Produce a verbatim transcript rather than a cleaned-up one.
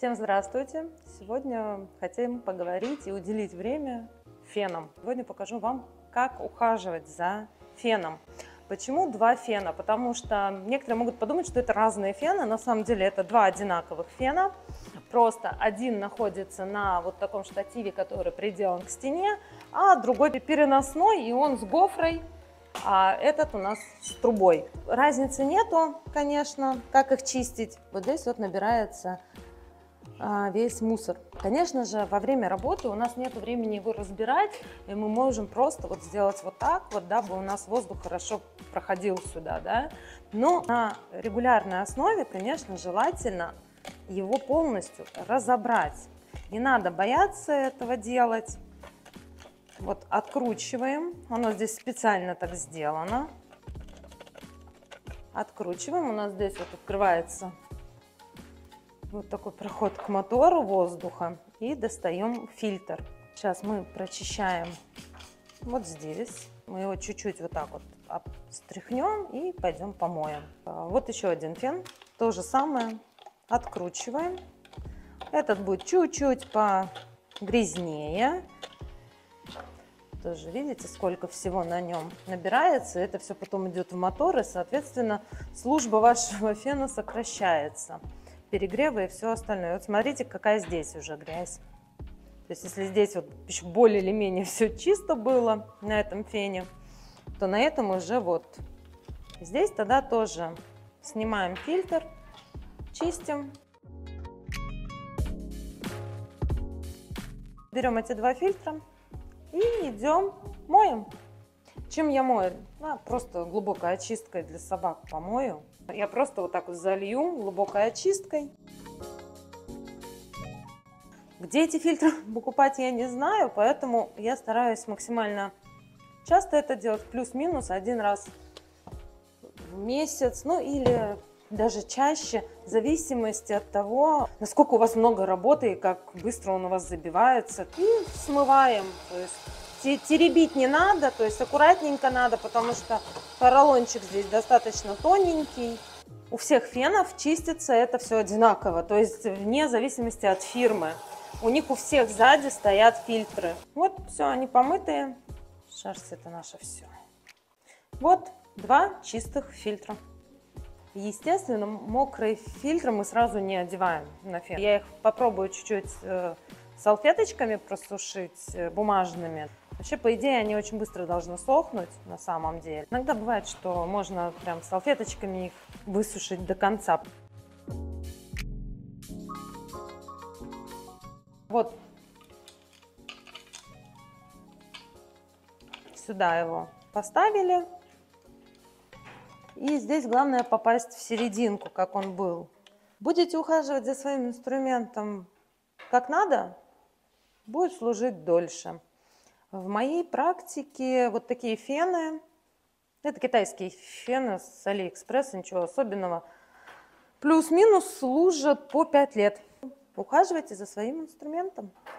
Всем здравствуйте! Сегодня хотим поговорить и уделить время фенам. Сегодня покажу вам, как ухаживать за феном. Почему два фена? Потому что некоторые могут подумать, что это разные фены. На самом деле это два одинаковых фена. Просто один находится на вот таком штативе, который приделан к стене, а другой переносной, и он с гофрой, а этот у нас с трубой. Разницы нету, конечно, как их чистить. Вот здесь вот набирается а, весь мусор. Конечно же, во время работы у нас нет времени его разбирать, и мы можем просто вот сделать вот так вот, дабы у нас воздух хорошо проходил сюда, да. Но на регулярной основе, конечно, желательно его полностью разобрать. Не надо бояться этого делать. Вот откручиваем, оно здесь специально так сделано. Откручиваем, у нас здесь вот открывается вот такой проход к мотору воздуха, и достаем фильтр. Сейчас мы прочищаем вот здесь, мы его чуть-чуть вот так вот стряхнем и пойдем помоем. Вот еще один фен, то же самое, откручиваем. Этот будет чуть-чуть погрязнее. Тоже видите, сколько всего на нем набирается. Это все потом идет в мотор, и, соответственно, служба вашего фена сокращается. Перегревы и все остальное. Вот смотрите, какая здесь уже грязь. То есть, если здесь вот еще более или менее все чисто было на этом фене, то на этом уже вот. Здесь тогда тоже снимаем фильтр, чистим. Берем эти два фильтра и идем моем. Чем я мою? А, просто глубокой очисткой для собак помою. Я просто вот так вот залью глубокой очисткой. Где эти фильтры покупать, я не знаю, поэтому я стараюсь максимально часто это делать, плюс-минус один раз в месяц, ну или даже чаще, в зависимости от того, насколько у вас много работы и как быстро он у вас забивается. И смываем, то есть теребить не надо, то есть аккуратненько надо, потому что поролончик здесь достаточно тоненький. У всех фенов чистится это все одинаково, то есть вне зависимости от фирмы. У них у всех сзади стоят фильтры. Вот, все, они помытые. Шерсть — это наше все. Вот два чистых фильтра. Естественно, мокрые фильтры мы сразу не одеваем на фен. Я их попробую чуть-чуть э, салфеточками просушить, э, бумажными. Вообще, по идее, они очень быстро должны сохнуть на самом деле. Иногда бывает, что можно прям салфеточками их высушить до конца. Вот сюда его поставили. И здесь главное попасть в серединку, как он был. Будете ухаживать за своим инструментом как надо, будет служить дольше. В моей практике вот такие фены, это китайские фены с Алиэкспресса, ничего особенного, плюс-минус служат по пять лет. Ухаживайте за своим инструментом.